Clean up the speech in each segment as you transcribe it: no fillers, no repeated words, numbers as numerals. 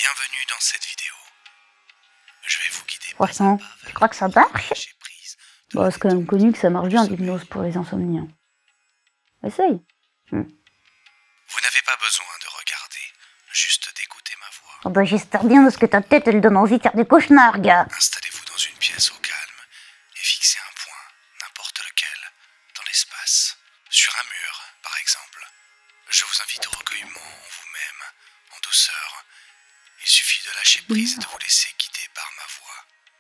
Bienvenue dans cette vidéo. Je vais vous guider. Franchement, tu crois que ça marche? Bon, c'est quand même connu que ça marche bien l'hypnose pour les insomniants. Essaye. Vous n'avez pas besoin de regarder, juste d'écouter ma voix. Oh bah j'espère bien parce que ta tête elle donne envie de faire des cauchemars, gars. Installez-vous dans une pièce au calme et fixez un point, n'importe lequel, dans l'espace. Sur un mur, par exemple. Je vous invite au recueillement en vous-même, en douceur. Il suffit de lâcher prise et de vous laisser guider par ma voix.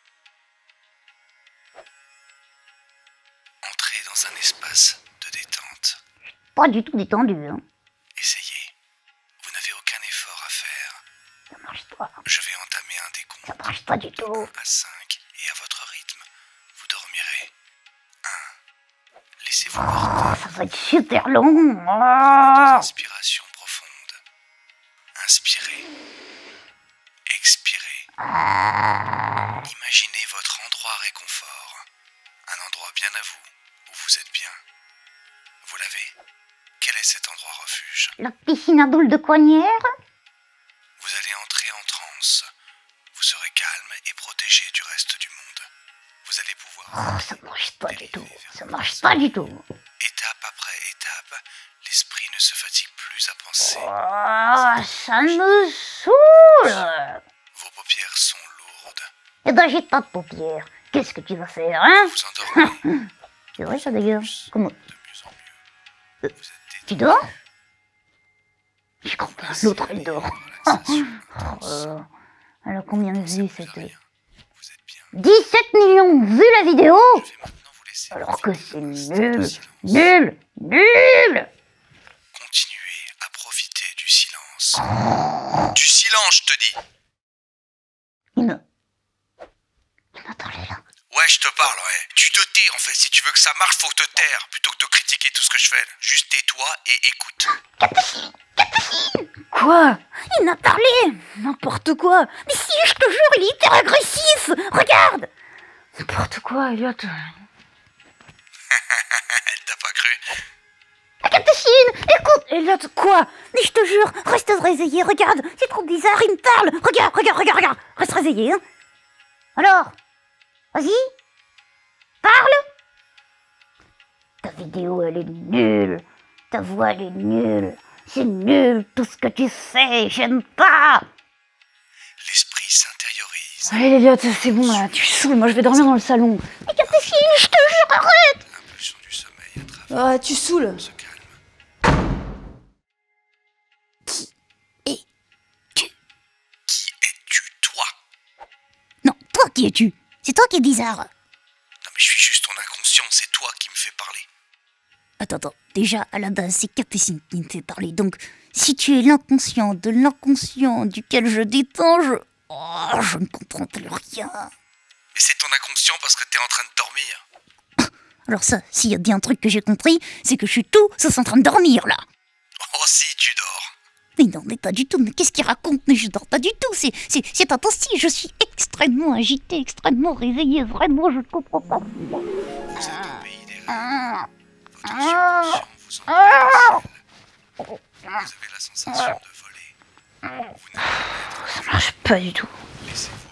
Entrez dans un espace de détente. Pas du tout détendu, hein. Essayez. Vous n'avez aucun effort à faire. Ça marche pas. Je vais entamer un décompte. Ça marche pas du tout. 1 à 5 et à votre rythme, vous dormirez. 1. Laissez-vous porter. Ça va être super long. Oh. Inspiration profonde. Inspirez. Expirez. Imaginez votre endroit réconfort. Un endroit bien à vous, où vous êtes bien. Vous l'avez? Quel est cet endroit refuge? La piscine à boule de Coignères. Vous allez entrer en transe. Vous serez calme et protégé du reste du monde. Vous allez pouvoir... Oh, ça marche pas du tout. Ça marche pas du tout. Étape après étape, l'esprit ne se fatigue plus à penser. Oh, ça me saoule. Vos paupières sont lourdes. Eh ben j'ai pas de paupières. Qu'est-ce que tu vas faire, hein? Vous endormez. C'est vrai ça d'ailleurs. Comment? De mieux en mieux. Vous êtes Tu dors? Je crois pas. L'autre elle dort. relaxation. Elle a combien de vues cette... Rien. Vous êtes bien. 17 millions de vues la vidéo? Je vais maintenant vous laisser. Alors que c'est profiter nul. du silence. Nul. Nul. Continuez à profiter du silence. Du silence, je te dis. Il m'a parlé là. Ouais, je te parle, ouais. Tu te tais, en fait. Si tu veux que ça marche, faut te taire. Plutôt que de critiquer tout ce que je fais. Juste tais-toi et écoute. Quoi? Il m'a parlé. N'importe quoi. Mais si, je te jure, il est hyper agressif. Regarde. N'importe quoi, Elliot. Elle t'a pas cru? Capucine, écoute. Elliot, quoi? Mais je te jure, reste réveillé, regarde. C'est trop bizarre, il me parle. Regarde, regarde, regarde, regarde. Reste réveillé, hein. Alors? Vas-y. Parle. Ta vidéo, elle est nulle. Ta voix, elle est nulle. C'est nul, tout ce que tu fais, j'aime pas. L'esprit s'intériorise. Allez, Elliot, c'est bon, là, tu saoules, moi je vais dormir dans le salon. Mais Capucine, je te jure, arrête. L'impulsion du sommeil à travers Ah, tu saoules. se calme. Tu... Qui es-tu, toi? Non, toi qui es-tu? C'est toi qui es bizarre. Non, mais je suis juste ton inconscient. C'est toi qui me fais parler. Attends, déjà, à la base, c'est Capucine qui me fait parler. Donc, si tu es l'inconscient de l'inconscient duquel je dépends, je ne comprends plus rien. Mais c'est ton inconscient parce que t'es en train de dormir. Alors ça, s'il y a bien un truc que j'ai compris, c'est que je suis tout sauf en train de dormir, là. Oh si, tu dors. Mais non, mais pas du tout. Mais qu'est-ce qu'il raconte? Mais je dors pas du tout. C'est pas possible. Je suis extrêmement agitée, extrêmement réveillée. Vraiment, je ne comprends pas. Vous êtes au pays des rêves. Votre subconscient vous emmène. Vous avez la sensation de voler. Vous n'allez pas être. Ça marche pas du tout. Laissez-vous